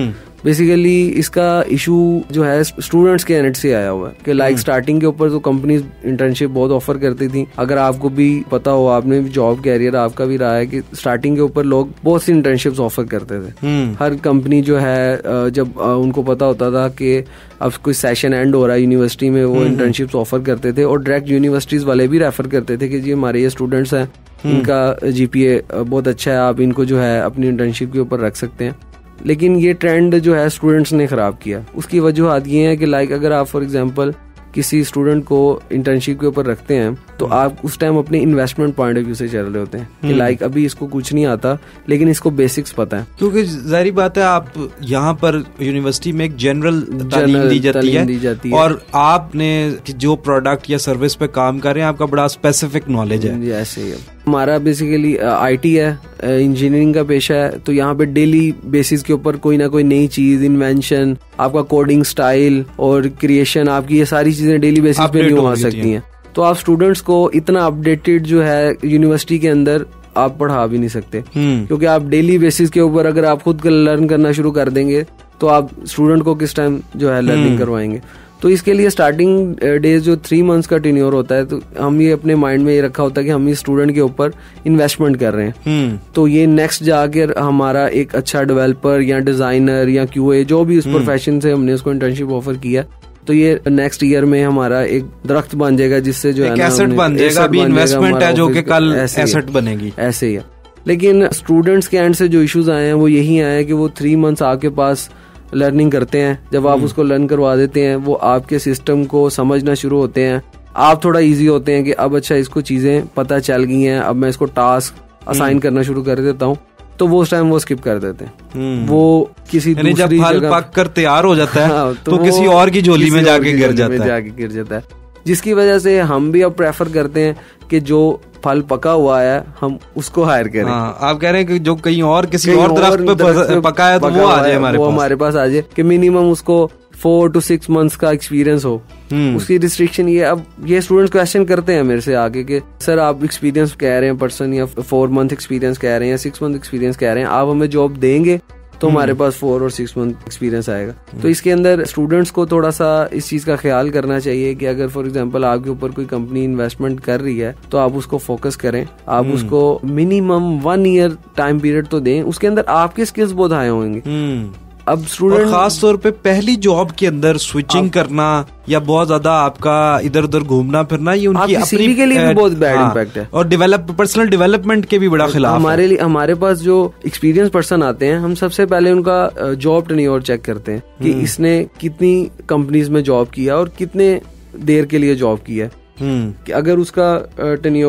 बेसिकली इसका इशू जो है स्टूडेंट्स के एंड से आया हुआ है कि लाइक स्टार्टिंग के ऊपर तो कंपनीज इंटर्नशिप बहुत ऑफर करती थी। अगर आपको भी पता हो, आपने भी जॉब कैरियर आपका भी रहा है कि स्टार्टिंग के ऊपर लोग बहुत सी इंटर्नशिप्स ऑफर करते थे। हर कंपनी जो है जब उनको पता होता था कि अब कोई सेशन एंड हो रहा है यूनिवर्सिटी में, वो इंटर्नशिप्स ऑफर करते थे और डायरेक्ट यूनिवर्सिटीज वाले भी रेफर करते थे कि जी हमारे ये स्टूडेंट्स हैं, इनका जीपीए बहुत अच्छा है, आप इनको जो है अपनी इंटर्नशिप के ऊपर रख सकते हैं। लेकिन ये ट्रेंड जो है स्टूडेंट्स ने खराब किया। उसकी वजूहत ये है कि लाइक अगर आप फॉर एग्जांपल किसी स्टूडेंट को इंटर्नशिप के ऊपर रखते हैं तो आप उस टाइम अपने इन्वेस्टमेंट पॉइंट ऑफ व्यू से चल रहे होते हैं कि लाइक अभी इसको कुछ नहीं आता लेकिन इसको बेसिक्स पता है। क्योंकि जाहिर बात है आप यहाँ पर यूनिवर्सिटी में एक जनरल तालीम दी जाती है, दी जाती है और आपने जो प्रोडक्ट या सर्विस पे काम कर रहे हैं आपका बड़ा स्पेसिफिक नॉलेज है। ऐसे ही हमारा बेसिकली आईटी है, इंजीनियरिंग का पेशा है, तो यहाँ पे डेली बेसिस के ऊपर कोई ना कोई नई चीज, इन्वेंशन, आपका कोडिंग स्टाइल और क्रिएशन, आपकी ये सारी चीजें डेली बेसिस पे नहीं हो सकती हैं। तो आप स्टूडेंट्स को इतना अपडेटेड जो है यूनिवर्सिटी के अंदर आप पढ़ा भी नहीं सकते, क्योंकि आप डेली बेसिस के ऊपर अगर आप खुद लर्न करना शुरू कर देंगे तो आप स्टूडेंट को किस टाइम जो है लर्निंग करवाएंगे। तो इसके लिए स्टार्टिंग डेज जो थ्री मंथ्स का टेन्योर होता है, तो हम ये अपने माइंड में ये रखा होता है कि हम इस स्टूडेंट के ऊपर इन्वेस्टमेंट कर रहे हैं, तो ये नेक्स्ट जाकर हमारा एक अच्छा डेवलपर या डिजाइनर या क्यूए जो भी उस प्रोफेशन से हमने उसको इंटर्नशिप ऑफर किया, तो ये नेक्स्ट ईयर में हमारा एक दरख्त बन जाएगा जिससे जो है एसेट बन जाएगा। अभी इन्वेस्टमेंट है जो कि कल एसेट बनेगी। ऐसे ही है। लेकिन स्टूडेंट्स के एंड से जो इश्यूज आए हैं वो यही आए हैं कि वो थ्री मंथ्स आपके पास लर्निंग करते हैं, जब आप उसको लर्न करवा देते हैं वो आपके सिस्टम को समझना शुरू होते हैं, आप थोड़ा इजी होते हैं कि अब अच्छा इसको चीजें पता चल गई हैं, अब मैं इसको टास्क असाइन करना शुरू कर देता हूँ, तो वो उस टाइम वो स्किप कर देते हैं। वो किसी दूसरी जब फल पक कर तैयार हो जाता है हाँ, तो, तो किसी और की झोली में जाके गिर जाता है जाके गिर जाता है जिसकी वजह से हम भी अब प्रेफर करते हैं कि जो फल पका हुआ है हम उसको हायर करें। हाँ, आप कह रहे हैं कि जो कहीं और किसी और दरख्त पे पका है तो वो आ जाए हमारे पास, हमारे पास आ जाए कि मिनिमम उसको फोर टू सिक्स मंथ्स का एक्सपीरियंस हो। उसकी रिस्ट्रिक्शन ये, अब ये स्टूडेंट्स क्वेश्चन करते हैं मेरे से आगे कि सर आप एक्सपीरियंस कह रहे हैं पर्सन या फोर मंथ एक्सपीरियंस कह रहे हैं या सिक्स मंथ एक्सपीरियंस कह रहे हैं, आप हमें जॉब देंगे तो हमारे पास फोर और सिक्स मंथ एक्सपीरियंस आएगा। तो इसके अंदर स्टूडेंट्स को थोड़ा सा इस चीज का ख्याल करना चाहिए कि अगर फॉर एग्जांपल आपके ऊपर कोई कंपनी इन्वेस्टमेंट कर रही है तो आप उसको फोकस करें, आप उसको minimum one year time period तो दें, उसके अंदर आपके स्किल्स बहुत हाई होंगे। अब स्टूडेंट खास तौर पे पहली जॉब के अंदर स्विचिंग करना या बहुत ज्यादा आपका इधर उधर घूमना फिरना, ये उनकी अपनी के लिए भी बहुत बैड इम्पैक्ट है और डेवलप पर्सनल डेवलपमेंट के भी बड़ा खिलाफ हमारे लिए। हमारे पास जो एक्सपीरियंस पर्सन आते हैं हम सबसे पहले उनका जॉब टेन्योर चेक करते हैं कि इसने कितनी कंपनीज में जॉब किया और कितने देर के लिए जॉब किया है। कि अगर उसका टेन्योर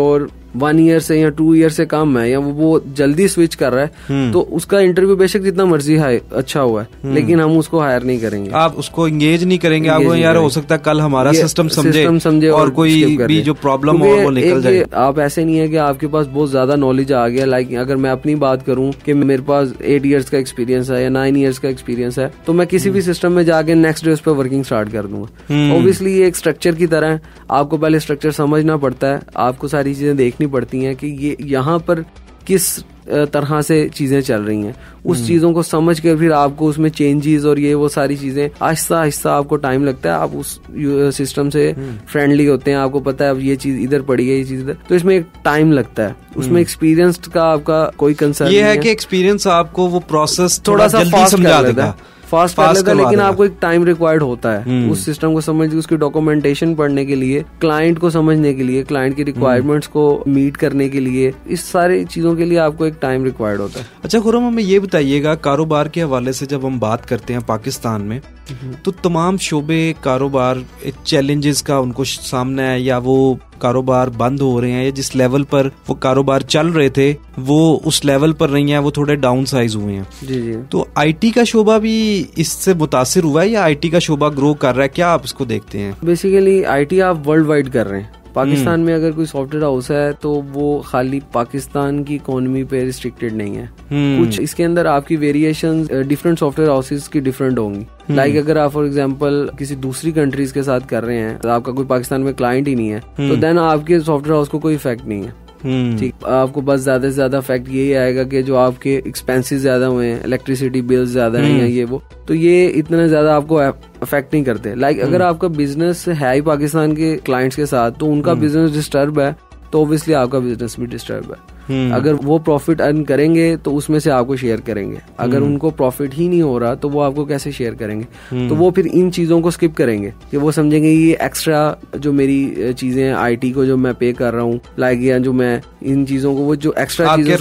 वन ईयर से या टू ईयर से कम है या वो, वो जल्दी स्विच कर रहा है, तो उसका इंटरव्यू बेशक जितना मर्जी है अच्छा हुआ है, लेकिन हम उसको हायर नहीं करेंगे। आप उसको एंगेज नहीं करेंगे, आप यार हो सकता है कल हमारा सिस्टम समझे, समझे और कोई भी जो प्रॉब्लम हो वो निकल जाए। आप ऐसे नहीं है कि आपके पास बहुत ज्यादा नॉलेज आ गया। लाइक अगर मैं अपनी बात करूं कि मेरे पास एट इयर्स का एक्सपीरियंस है या नाइन इयर्स का एक्सपीरियंस है, तो मैं किसी भी सिस्टम में जाके नेक्स्ट डे उस पर वर्किंग स्टार्ट कर दूंगा। ऑब्वियसली ये एक स्ट्रक्चर की तरह है, आपको पहले स्ट्रक्चर समझना पड़ता है, आपको सारी चीजें देखनी पड़ती हैं कि ये यहाँ पर किस तरह से चीजें चल रही हैं, उस चीजों को समझ के फिर आपको उसमें चेंजेस और ये वो सारी चीजें आहिस्ता आहिस्ता आपको टाइम लगता है। आप उस सिस्टम से फ्रेंडली होते हैं, आपको पता है अब ये चीज इधर पड़ी है, ये चीज इधर, तो इसमें एक टाइम लगता है। उसमें एक्सपीरियंस का आपका कोई कंसर्न ये है कि एक्सपीरियंस आपको वो प्रोसेस थोड़ा सा जल्दी समझा देगा, फास्ट कर लेता है, लेकिन आपको एक टाइम रिक्वायर्ड होता है उस सिस्टम को समझ के, उसकी डॉक्यूमेंटेशन पढ़ने के लिए, क्लाइंट को समझने के लिए, क्लाइंट की रिक्वायरमेंट्स को मीट करने के लिए, इस सारी चीजों के लिए आपको एक टाइम रिक्वायर्ड होता है। अच्छा खुर्रम, हमें ये बताइएगा, कारोबार के हवाले से जब हम बात करते हैं पाकिस्तान में, तो तमाम शोबे कारोबार चैलेंजेस का उनको सामना है, या वो कारोबार बंद हो रहे हैं, या जिस लेवल पर वो कारोबार चल रहे थे वो उस लेवल पर नहीं है, वो थोड़े डाउन साइज हुए हैं। जी जी। तो आईटी का शोबा भी इससे मुतासिर हुआ है या आईटी का शोबा ग्रो कर रहा है, क्या आप इसको देखते हैं? बेसिकली आईटी आप वर्ल्ड वाइड कर रहे हैं। पाकिस्तान में अगर कोई सॉफ्टवेयर हाउस है तो वो खाली पाकिस्तान की इकोनॉमी पे रिस्ट्रिक्टेड नहीं है, कुछ इसके अंदर आपकी वेरिएशंस डिफरेंट सॉफ्टवेयर हाउसेस की डिफरेंट होंगी। लाइक like अगर आप फॉर एग्जांपल किसी दूसरी कंट्रीज के साथ कर रहे हैं, तो आपका कोई पाकिस्तान में क्लाइंट ही नहीं है, तो देन आपके सॉफ्टवेयर हाउस को कोई इफेक्ट नहीं है। ठीक, आपको बस ज्यादा से ज्यादा इफेक्ट यही आएगा कि जो आपके एक्सपेंसेस ज्यादा हुए हैं, इलेक्ट्रिसिटी बिल्स ज्यादा हैं या ये वो, तो ये इतना ज्यादा आपको अफेक्ट नहीं करते। लाइक like, अगर आपका बिजनेस है ही पाकिस्तान के क्लाइंट्स के साथ, तो उनका बिजनेस डिस्टर्ब है, तो ऑब्वियसली आपका बिजनेस भी डिस्टर्ब है। अगर वो प्रॉफिट अर्न करेंगे तो उसमें से आपको शेयर करेंगे, अगर उनको प्रॉफिट ही नहीं हो रहा तो वो आपको कैसे शेयर करेंगे? तो वो फिर इन चीजों को स्किप करेंगे कि वो समझेंगे ये एक्स्ट्रा जो मेरी चीजें हैं, आईटी को जो मैं पे कर रहा हूँ, लाइक या जो मैं इन चीजों को, वो जो एक्स्ट्रा चीजें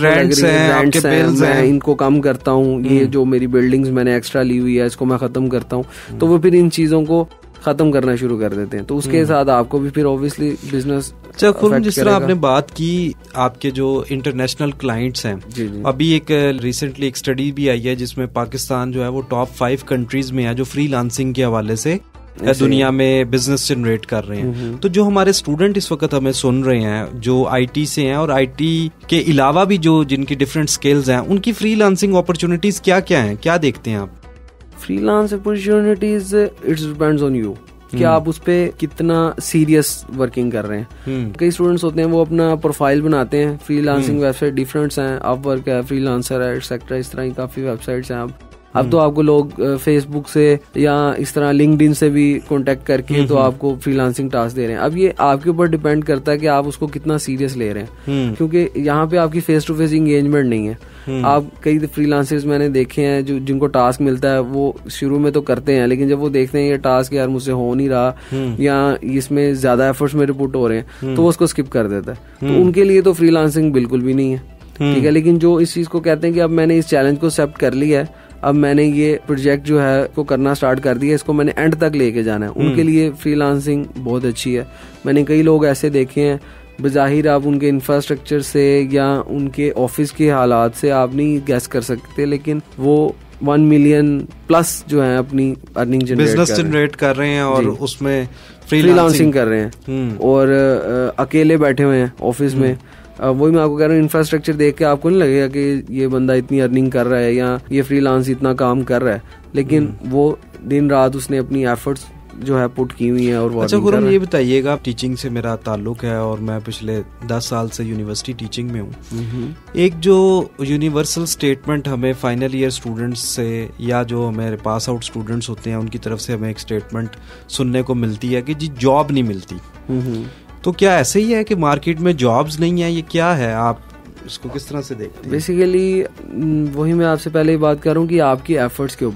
मैं इनको कम करता हूँ, ये जो मेरी बिल्डिंग्स मैंने एक्स्ट्रा ली हुई है इसको मैं खत्म करता हूँ, तो वो फिर इन चीजों को खत्म करना शुरू कर देते हैं। तो उसके साथ आपको भी फिर ऑब्वियसली बिजनेस। अच्छा खुर्रम, जिस तरह आपने बात की आपके जो इंटरनेशनल क्लाइंट्स हैं, जी जी। अभी एक रिसेंटली एक स्टडी भी आई है जिसमें पाकिस्तान जो है वो टॉप फाइव कंट्रीज में है जो फ्रीलांसिंग के हवाले से दुनिया में बिजनेस जनरेट कर रहे हैं। तो जो हमारे स्टूडेंट इस वक्त हमें सुन रहे हैं जो आईटी से हैं और आईटी के अलावा भी जो जिनकी डिफरेंट स्किल्स हैं, उनकी फ्रीलांसिंग अपॉर्चुनिटीज क्या क्या हैं, क्या देखते हैं आप? Freelance opportunities it's depends on you कि आप उस पे कितना सीरियस वर्किंग कर रहे हैं। कई स्टूडेंट्स होते हैं वो अपना प्रोफाइल बनाते हैं, फ्रीलांसिंग वेबसाइट डिफरेंट्स हैं, अपवर्क है, फ्रीलांसर है, एक्सेट्रा, इस तरह की काफी वेबसाइट्स हैं। आप अब तो आपको लोग फेसबुक से या इस तरह लिंक्डइन से भी कांटेक्ट करके तो आपको फ्रीलांसिंग टास्क दे रहे हैं। अब ये आपके ऊपर डिपेंड करता है कि आप उसको कितना सीरियस ले रहे हैं, क्योंकि यहाँ पे आपकी फेस टू फेस एंगेजमेंट नहीं है। आप कई फ्रीलांसर्स मैंने देखे हैं जो जिनको टास्क मिलता है वो शुरू में तो करते हैं, लेकिन जब वो देखते हैं ये टास्क यार मुझसे हो नहीं रहा या इसमें ज्यादा एफर्ट्स मेरे पुट हो रहे हैं, तो वो उसको स्किप कर देता है। तो उनके लिए तो फ्रीलांसिंग बिल्कुल भी नहीं है, ठीक है। लेकिन जो इस चीज को कहते हैं कि अब मैंने इस चैलेंज को एक्सेप्ट कर लिया है, अब मैंने ये प्रोजेक्ट जो है को करना स्टार्ट कर दिया, इसको मैंने एंड तक लेके जाना है, उनके लिए फ्रीलांसिंग बहुत अच्छी है। मैंने कई लोग ऐसे देखे हैं, बज़ाहिर आप उनके इंफ्रास्ट्रक्चर से या उनके ऑफिस के हालात से आप नहीं गैस कर सकते, लेकिन वो वन मिलियन प्लस जो है अपनी अर्निंग बिजनेस जनरेट कर रहे हैं और उसमें फ्रीलांसिंग कर रहे हैं और आ, अकेले बैठे हुए हैं ऑफिस में। वही मैं आपको कह रहा हूँ, इंफ्रास्ट्रक्चर देख के आपको नहीं लगेगा कि ये बंदा इतनी अर्निंग कर रहा है या ये फ्रीलांस इतना काम कर रहा है, लेकिन वो दिन रात उसने अपनी एफर्ट्स जो है पुट की हुई है और वो। अच्छा खुर्रम, ये बताइएगा, टीचिंग से मेरा ताल्लुक है और मैं पिछले दस साल से यूनिवर्सिटी टीचिंग में हूँ। एक जो यूनिवर्सल स्टेटमेंट हमें फाइनल ईयर स्टूडेंट्स से या जो हमारे पास आउट स्टूडेंट्स होते हैं उनकी तरफ से हमें एक स्टेटमेंट सुनने को मिलती है कि जी जॉब नहीं मिलती। तो क्या ऐसे ही है कि मार्केट में जॉब्स नहीं है, ये क्या है, आप इसको किस तरह से देखते हैं? बेसिकली वही मैं आपसे पहले ही बात कर रहा हूँ कि आपकी एफर्ट्स के ऊपर है।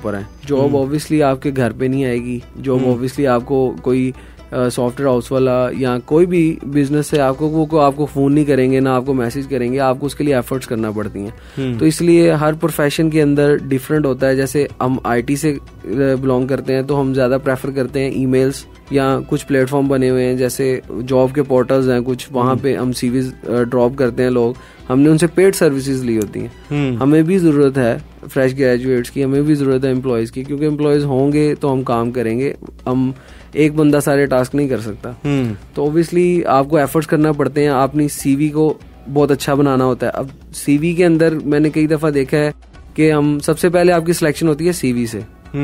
जॉब ऑब्वियसली आपके घर पे नहीं आएगी, जॉब ऑब्वियसली आपको कोई सॉफ्टवेयर हाउस वाला या कोई भी बिजनेस है आपको वो को आपको फोन नहीं करेंगे, ना आपको मैसेज करेंगे, आपको उसके लिए एफर्ट्स करना पड़ती हैं। तो इसलिए हर प्रोफेशन के अंदर डिफरेंट होता है। जैसे हम आईटी से बिलोंग करते हैं तो हम ज्यादा प्रेफर करते हैं ईमेल्स या कुछ प्लेटफॉर्म बने हुए हैं जैसे जॉब के पोर्टल्स हैं कुछ, वहां पे हम सीवीज ड्रॉप करते हैं लोग, हमने उनसे पेड सर्विसेज ली होती हैं। हमें भी जरूरत है फ्रेश ग्रेजुएट्स की, हमें भी जरूरत है एम्प्लॉयज की, क्योंकि एम्प्लॉयज होंगे तो हम काम करेंगे, हम एक बंदा सारे टास्क नहीं कर सकता। तो ऑब्वियसली आपको एफर्ट्स करना पड़ते हैं, अपनी सीवी को बहुत अच्छा बनाना होता है। अब सीवी के अंदर मैंने कई दफा देखा है कि हम सबसे पहले आपकी सिलेक्शन होती है सीवी से।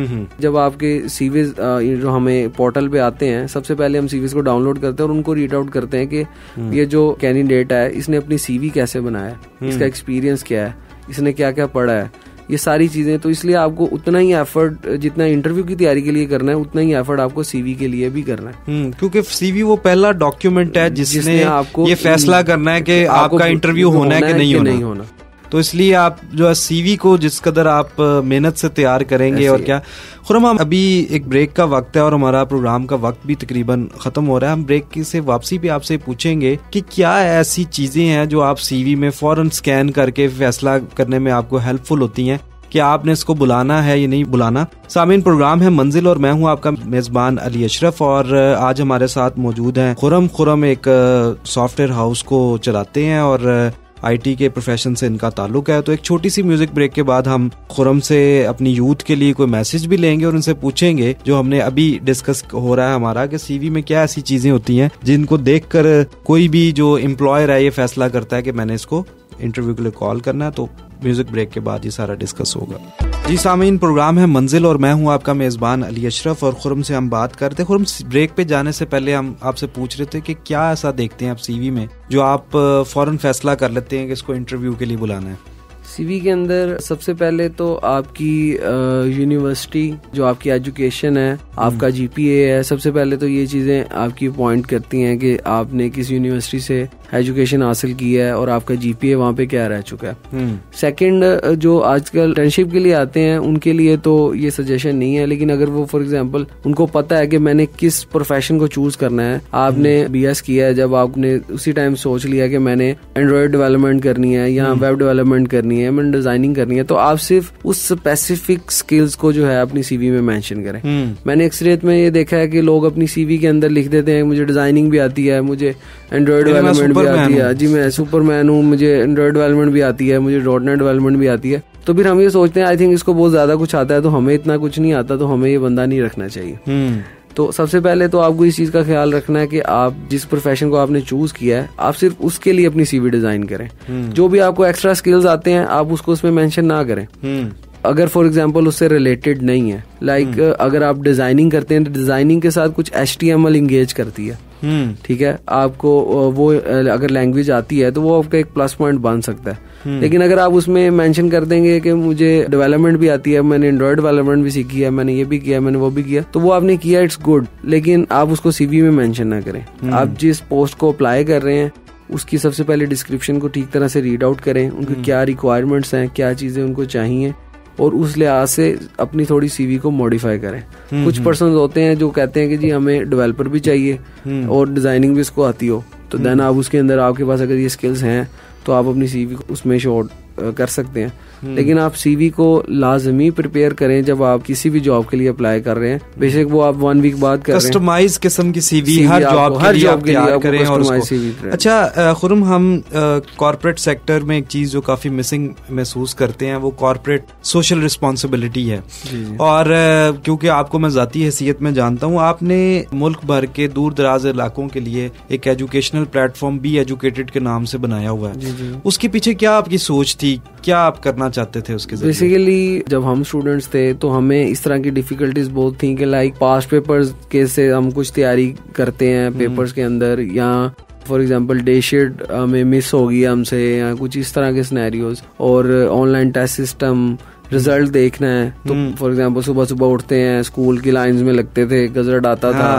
जब आपके सीवीज जो हमें पोर्टल पे आते हैं, सबसे पहले हम सीवीज को डाउनलोड करते हैं और उनको रीड आउट करते हैं कि ये जो कैंडिडेट है इसने अपनी सीवी कैसे बनाया है, इसका एक्सपीरियंस क्या है, इसने क्या क्या पढ़ा है, ये सारी चीजें। तो इसलिए आपको उतना ही एफर्ट जितना इंटरव्यू की तैयारी के लिए करना है, उतना ही एफर्ट आपको सीवी के लिए भी करना है, क्योंकि सीवी वो पहला डॉक्यूमेंट है जिसने, जिसने आपको ये फैसला करना है कि आपका इंटरव्यू होना है कि नहीं होना, नहीं होना। तो इसलिए आप जो है सीवी को जिस कदर आप मेहनत से तैयार करेंगे। और क्या खुर्रम, हम अभी एक ब्रेक का वक्त है और हमारा प्रोग्राम का वक्त भी तकरीबन खत्म हो रहा है। हम ब्रेक की से वापसी पे आपसे पूछेंगे कि क्या ऐसी चीजें हैं जो आप सीवी में फौरन स्कैन करके फैसला करने में आपको हेल्पफुल होती हैं कि आपने इसको बुलाना है या नहीं बुलाना। सामीन, प्रोग्राम है मंजिल और मैं हूं आपका मेजबान अली अशरफ और आज हमारे साथ मौजूद हैं खुर्रम। खुर्रम एक सॉफ्टवेयर हाउस को चलाते हैं और आईटी के प्रोफेशन से इनका ताल्लुक है। तो एक छोटी सी म्यूजिक ब्रेक के बाद हम खुर्रम से अपनी यूथ के लिए कोई मैसेज भी लेंगे और उनसे पूछेंगे जो हमने अभी डिस्कस हो रहा है हमारा कि सीवी में क्या ऐसी चीजें होती हैं जिनको देखकर कोई भी जो एम्प्लॉयर है ये फैसला करता है कि मैंने इसको इंटरव्यू के लिए कॉल करना है। तो म्यूजिक ब्रेक के बाद ये सारा डिस्कस होगा। जी सामीन, प्रोग्राम है मंजिल और मैं हूं आपका मेजबान अली अशरफ और खुर्रम से हम बात करते हैं। खुर्रम, ब्रेक पे जाने से पहले हम आपसे पूछ रहे थे कि क्या ऐसा देखते हैं आप सीवी में जो आप फौरन फैसला कर लेते हैं कि इसको इंटरव्यू के लिए बुलाना है। सीवी के अंदर सबसे पहले तो आपकी यूनिवर्सिटी, जो आपकी एजुकेशन है, आपका जीपीए है, सबसे पहले तो ये चीजें आपकी पॉइंट करती हैं कि आपने किस यूनिवर्सिटी से एजुकेशन हासिल की है और आपका जीपीए वहाँ पे क्या रह चुका है। सेकंड, जो आजकल इंटर्नशिप के लिए आते हैं उनके लिए तो ये सजेशन नहीं है, लेकिन अगर वो फॉर एग्जांपल उनको पता है कि मैंने किस प्रोफेशन को चूज करना है, आपने बीएस किया है, जब आपने उसी टाइम सोच लिया कि मैंने एंड्रॉइड डेवलपमेंट करनी है या वेब डेवलपमेंट करनी है, मैंने डिजाइनिंग करनी है, तो आप सिर्फ उस स्पेसिफिक स्किल्स को जो है अपनी सीवी में मेंशन करें। मैंने अक्सरियत में ये देखा है कि लोग अपनी सीवी के अंदर लिख देते हैं मुझे डिजाइनिंग भी आती है, मुझे एंड्रॉइड डेवलपमेंट भी आती है, जी मैं सुपरमैन हूँ, मुझे एंड्रॉइड डेवलपमेंट भी आती है, मुझे डॉट नेट डेवलपमेंट भी आती है। तो फिर हम ये सोचते हैं आई थिंक इसको बहुत ज्यादा कुछ आता है, तो हमें इतना कुछ नहीं आता, तो हमें ये बंदा नहीं रखना चाहिए। तो सबसे पहले तो आपको इस चीज का ख्याल रखना है कि आप जिस प्रोफेशन को आपने चूज किया है आप सिर्फ उसके लिए अपनी सीवी डिजाइन करें। जो भी आपको एक्स्ट्रा स्किल्स आते हैं आप उसको उसमें मेंशन ना करें अगर फॉर एग्जांपल उससे रिलेटेड नहीं है। लाइक like, अगर आप डिजाइनिंग करते हैं तो डिजाइनिंग के साथ कुछ H T M L engage करती है, ठीक है, आपको वो अगर लैंग्वेज आती है तो वो आपका एक प्लस पॉइंट बन सकता है। लेकिन अगर आप उसमें मेंशन कर देंगे कि मुझे डेवलपमेंट भी आती है, मैंने एंड्रॉइड डेवलपमेंट भी सीखी है, मैंने ये भी किया, मैंने वो भी किया, तो वो आपने किया, इट्स गुड, लेकिन आप उसको सीवी में मेंशन ना करें। आप जिस पोस्ट को अप्लाई कर रहे हैं उसकी सबसे पहले डिस्क्रिप्शन को ठीक तरह से रीड आउट करें, उनकी क्या रिक्वायरमेंट्स हैं, क्या चीजें उनको चाहिए, और उस लिहाज से अपनी थोड़ी सीवी को मॉडिफाई करें। कुछ पर्सन होते हैं जो कहते हैं कि जी हमें डेवलपर भी चाहिए और डिजाइनिंग भी इसको आती हो, तो देन आप उसके अंदर आपके पास अगर ये स्किल्स हैं तो आप अपनी सीवी को उसमें शो कर सकते हैं। लेकिन आप सीवी को लाजमी प्रिपेयर करें जब आप किसी भी जॉब के लिए अप्लाई कर रहे हैं, बेशक वो आप वन वीक बाद कर रहे हैं, कस्टमाइज किस्म की सीवी हर जॉब हर जॉब के लिए करें और उसको। अच्छा खुर्रम, हम कॉर्पोरेट सेक्टर में एक चीज जो काफी मिसिंग महसूस करते हैं वो कॉर्पोरेट सोशल रिस्पॉन्सिबिलिटी है। और क्योंकि आपको मैं जाती हैसियत में जानता हूँ, आपने मुल्क भर के दूर दराज इलाकों के लिए एक एजुकेशनल प्लेटफॉर्म बी एजुकेटेड के नाम से बनाया हुआ है। उसके पीछे क्या आपकी सोच थी, क्या आप करना चाहते थे उसके जरिए? बेसिकली जब हम स्टूडेंट्स थे तो हमें इस तरह की डिफिकल्टीज बहुत थी कि लाइक पास्ट पेपर्स के से हम कुछ तैयारी करते हैं पेपर्स के अंदर, या फॉर एग्जांपल डे शीट हमें मिस हो गई हमसे, या कुछ इस तरह के सिनेरियोज, और ऑनलाइन टेस्ट सिस्टम, रिजल्ट देखना है, तो फॉर एग्जांपल सुबह सुबह उठते हैं, स्कूल की लाइंस में लगते थे, गजट आता था,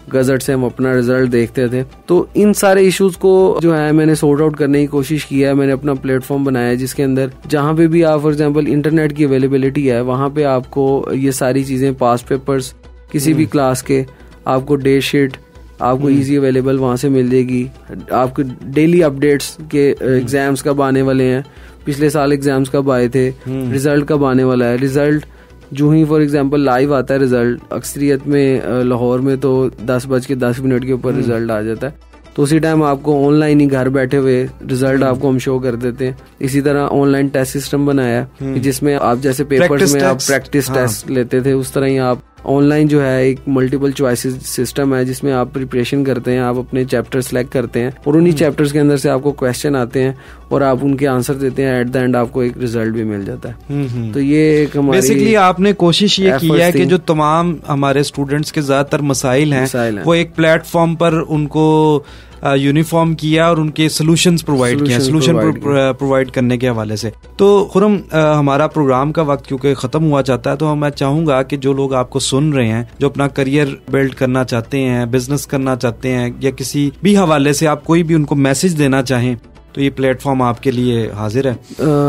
गजट से हम अपना रिजल्ट देखते थे। तो इन सारे इश्यूज को जो है मैंने सॉर्ट आउट करने की कोशिश की है। मैंने अपना प्लेटफॉर्म बनाया है जिसके अंदर जहाँ पे भी आप फॉर एग्जांपल इंटरनेट की अवेलेबिलिटी है वहाँ पे आपको ये सारी चीजें, पास्ट पेपर्स किसी भी क्लास के, आपको डे शीट आपको इजी अवेलेबल वहाँ से मिल जाएगी। आपको डेली अपडेट्स के एग्जाम्स कब आने वाले हैं, पिछले साल एग्जाम्स कब आए थे, रिजल्ट कब आने वाला है। रिजल्ट जो ही फॉर एग्जांपल लाइव आता है रिजल्ट, अक्सरियत में लाहौर में तो दस बज के दस मिनट के ऊपर रिजल्ट आ जाता है, तो उसी टाइम आपको ऑनलाइन ही घर बैठे हुए रिजल्ट आपको हम शो कर देते हैं। इसी तरह ऑनलाइन टेस्ट सिस्टम बनाया है जिसमें आप जैसे पेपर्स में आप प्रैक्टिस टेस्ट लेते थे उस तरह ही आप ऑनलाइन जो है एक मल्टीपल चॉइसेस सिस्टम है जिसमें आप प्रिपरेशन करते हैं, आप अपने चैप्टर सेलेक्ट करते हैं और उन्हीं चैप्टर्स के अंदर से आपको क्वेश्चन आते हैं और आप उनके आंसर देते हैं। एट द एंड आपको एक रिजल्ट भी मिल जाता है। तो ये एक हमारी बेसिकली आपने कोशिश ये की है कि जो तमाम हमारे स्टूडेंट्स के ज्यादातर मसाइल हैं, हैं वो एक प्लेटफॉर्म पर उनको यूनिफॉर्म किया और उनके सॉल्यूशंस प्रोवाइड किया, सॉल्यूशन प्रोवाइड करने के हवाले से। तो खुरम, हमारा प्रोग्राम का वक्त क्योंकि खत्म हुआ चाहता है, तो मैं चाहूंगा कि जो लोग आपको सुन रहे हैं, जो अपना करियर बिल्ड करना चाहते हैं, बिजनेस करना चाहते हैं या किसी भी हवाले से आप कोई भी उनको मैसेज देना चाहें, तो ये प्लेटफॉर्म आपके लिए हाजिर है।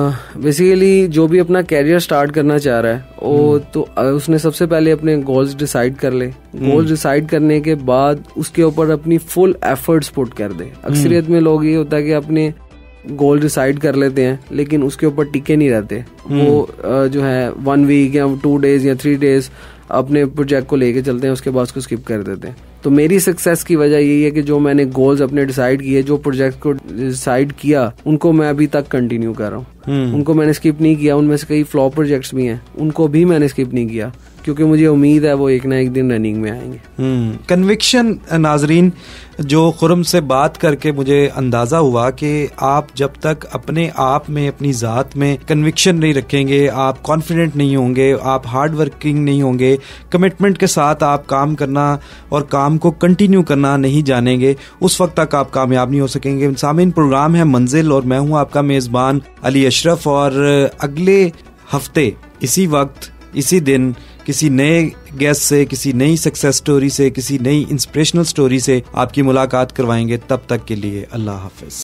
बेसिकली uh, जो भी अपना कैरियर स्टार्ट करना चाह रहा है वो तो uh, उसने सबसे पहले अपने गोल्स डिसाइड कर ले। गोल्स डिसाइड करने के बाद उसके ऊपर अपनी फुल एफर्ट्स पुट कर दे। अक्सरियत में लोग ये होता है कि अपने गोल डिसाइड कर लेते हैं लेकिन उसके ऊपर टिके नहीं रहते। वो uh, जो है वन वीक या टू डेज या थ्री डेज अपने प्रोजेक्ट को लेके चलते हैं, उसके बाद उसको स्किप कर देते हैं। तो मेरी सक्सेस की वजह यही है कि जो मैंने गोल्स अपने डिसाइड किए, जो प्रोजेक्ट को डिसाइड किया, उनको मैं अभी तक कंटिन्यू कर रहा हूँ। उनको मैंने स्किप नहीं किया। उनमें से कई फ्लॉप प्रोजेक्ट्स भी हैं, उनको भी मैंने स्किप नहीं किया क्योंकि मुझे उम्मीद है वो एक ना एक दिन रनिंग में आएंगे। कन्विक्शन नाजरीन, जो खुरम से बात करके मुझे अंदाजा हुआ कि आप जब तक अपने आप में, अपनी ज़ात में कन्विक्शन नहीं रखेंगे, आप कॉन्फिडेंट नहीं होंगे, आप हार्ड वर्किंग नहीं होंगे, कमिटमेंट के साथ आप काम करना और काम को कंटिन्यू करना नहीं जानेंगे, उस वक्त तक आप कामयाब नहीं हो सकेंगे। सामीन, प्रोग्राम है मंजिल और मैं हूँ आपका मेज़बान अली अशरफ, और अगले हफ्ते इसी वक्त इसी दिन किसी नए गेस्ट से, किसी नई सक्सेस स्टोरी से, किसी नई इंस्पिरेशनल स्टोरी से आपकी मुलाकात करवाएंगे। तब तक के लिए अल्लाह हाफिज।